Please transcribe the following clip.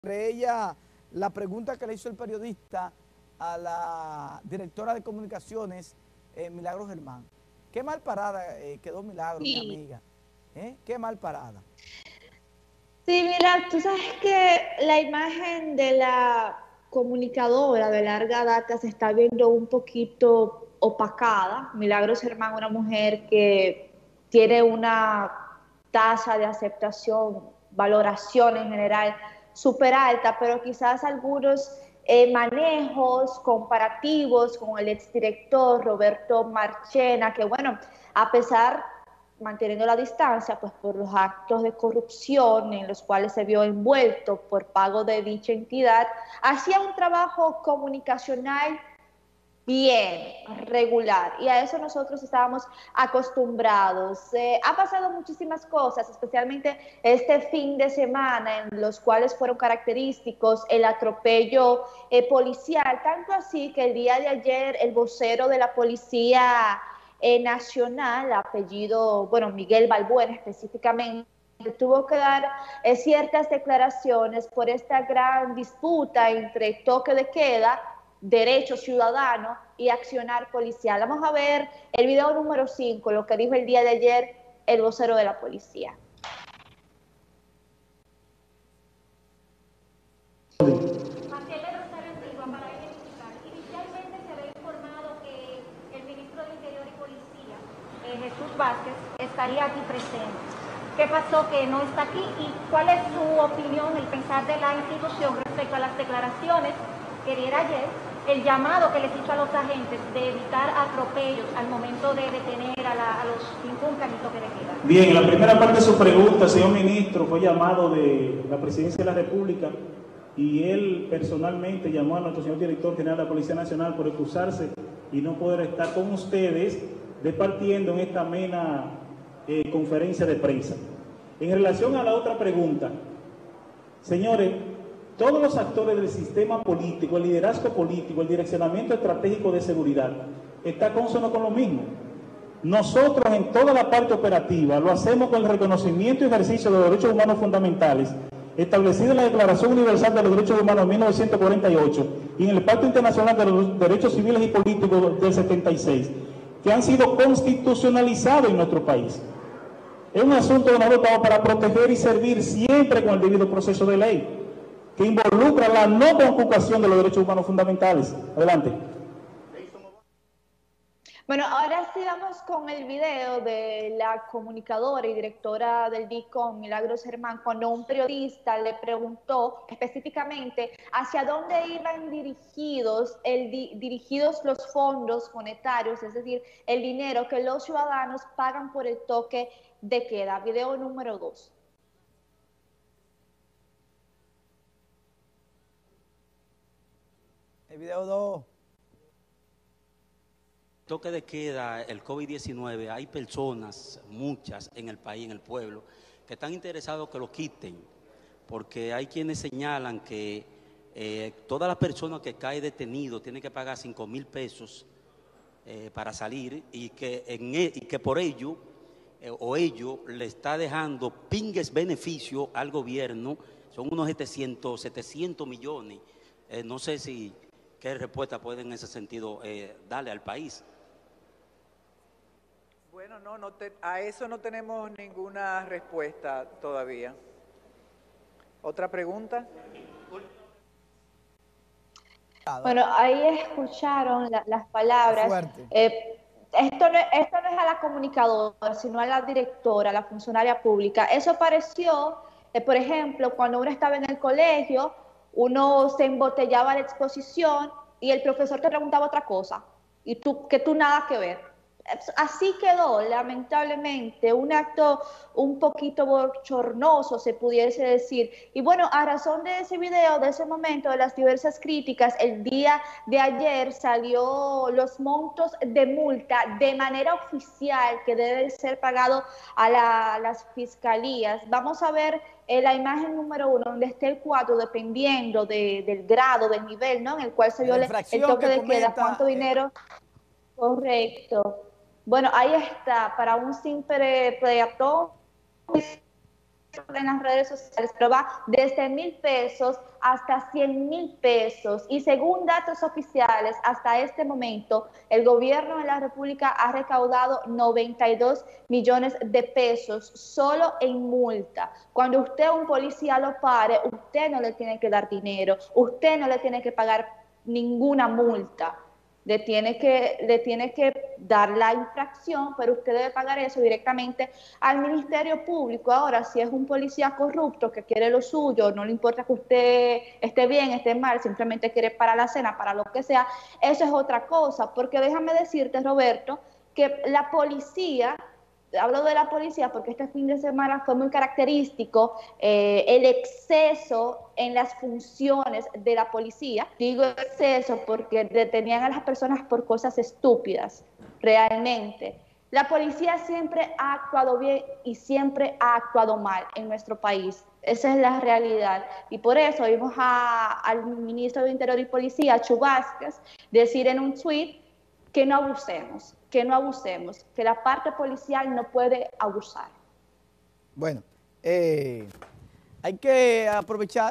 Entre ella, la pregunta que le hizo el periodista a la directora de comunicaciones, Milagros Germán. Qué mal parada quedó Milagros, mi Sí. amiga. Qué mal parada. Sí, mira, tú sabes que la imagen de la comunicadora de larga data se está viendo un poquito opacada. Milagros Germán, una mujer que tiene una tasa de aceptación, valoración en general súper alta, pero quizás algunos manejos comparativos con el exdirector Roberto Marchena, que bueno, a pesar manteniendo la distancia, pues por los actos de corrupción en los cuales se vio envuelto por pago de dicha entidad, hacía un trabajo comunicacional bien, regular, y a eso nosotros estábamos acostumbrados. Ha pasado muchísimas cosas, especialmente este fin de semana, en los cuales fueron característicos el atropello policial, tanto así que el día de ayer el vocero de la Policía Nacional, apellido, bueno, Miguel Balbuena específicamente, tuvo que dar ciertas declaraciones por esta gran disputa entre toque de queda, derecho ciudadano y accionar policial. Vamos a ver el video número 5, lo que dijo el día de ayer el vocero de la policía. Inicialmente se había informado que el ministro de Interior y Policía, Jesús Vázquez, estaría aquí presente. ¿Qué pasó que no está aquí? ¿Y cuál es su opinión, el pensar de la institución respecto a las declaraciones que diera ayer, el llamado que les hizo a los agentes de evitar atropellos al momento de detener a los incumplan y toque de queda? Bien, en la primera parte de su pregunta, señor ministro, fue llamado de la Presidencia de la República y él personalmente llamó a nuestro señor director general de la Policía Nacional por excusarse y no poder estar con ustedes departiendo en esta amena conferencia de prensa. En relación a la otra pregunta, señores, todos los actores del sistema político, el liderazgo político, el direccionamiento estratégico de seguridad, está consono con lo mismo. Nosotros en toda la parte operativa lo hacemos con el reconocimiento y ejercicio de los derechos humanos fundamentales establecido en la Declaración Universal de los Derechos Humanos de 1948 y en el Pacto Internacional de los Derechos Civiles y Políticos del 76, que han sido constitucionalizados en nuestro país. Es un asunto que nosotros estamos para proteger y servir siempre con el debido proceso de ley, que involucra la no conculcación de los derechos humanos fundamentales. Adelante. Bueno, ahora sí vamos con el video de la comunicadora y directora del DICOM, Milagros Germán, cuando un periodista le preguntó específicamente hacia dónde iban dirigidos los fondos monetarios, es decir, el dinero que los ciudadanos pagan por el toque de queda. Video número 2. El video 2. Toque de queda, el COVID-19, hay personas, muchas en el país, en el pueblo, que están interesados que lo quiten, porque hay quienes señalan que todas las personas que cae detenido tienen que pagar 5,000 pesos para salir y que por ello ello le está dejando pingues beneficio al gobierno, son unos 700 millones. No sé si qué respuesta pueden en ese sentido darle al país. Bueno, a eso no tenemos ninguna respuesta todavía. ¿Otra pregunta? Bueno, ahí escucharon las palabras. Esto no es a la comunicadora, sino a la directora, a la funcionaria pública. Eso pareció, por ejemplo, cuando uno estaba en el colegio, uno se embotellaba la exposición y el profesor te preguntaba otra cosa, y tú nada que ver. Así quedó, lamentablemente, un acto un poquito bochornoso, se pudiese decir. Y bueno, a razón de ese video, de ese momento, de las diversas críticas, el día de ayer salió los montos de multa de manera oficial que deben ser pagados a las fiscalías. Vamos a ver la imagen número 1, donde esté el 4, dependiendo del grado, del nivel, ¿no?, en el cual se viole el toque de queda, cuánto dinero. Correcto. Bueno, ahí está, para un simple peatón, en las redes sociales, pero va desde 1,000 pesos hasta 100,000 pesos. Y según datos oficiales, hasta este momento, el gobierno de la República ha recaudado 92 millones de pesos solo en multa. Cuando usted a un policía lo pare, usted no le tiene que dar dinero, usted no le tiene que pagar ninguna multa. Le tiene que dar la infracción, pero usted debe pagar eso directamente al Ministerio Público. Ahora, si es un policía corrupto que quiere lo suyo, no le importa que usted esté bien, esté mal, simplemente quiere para la cena, para lo que sea, eso es otra cosa. Porque déjame decirte, Roberto, que la policía, hablo de la policía porque este fin de semana fue muy característico el exceso en las funciones de la policía. Digo exceso porque detenían a las personas por cosas estúpidas, realmente. La policía siempre ha actuado bien y siempre ha actuado mal en nuestro país. Esa es la realidad. Y por eso vimos al ministro de Interior y Policía, Chu Vázquez, decir en un tuit que no abusemos, que la parte policial no puede abusar. Bueno, hay que aprovechar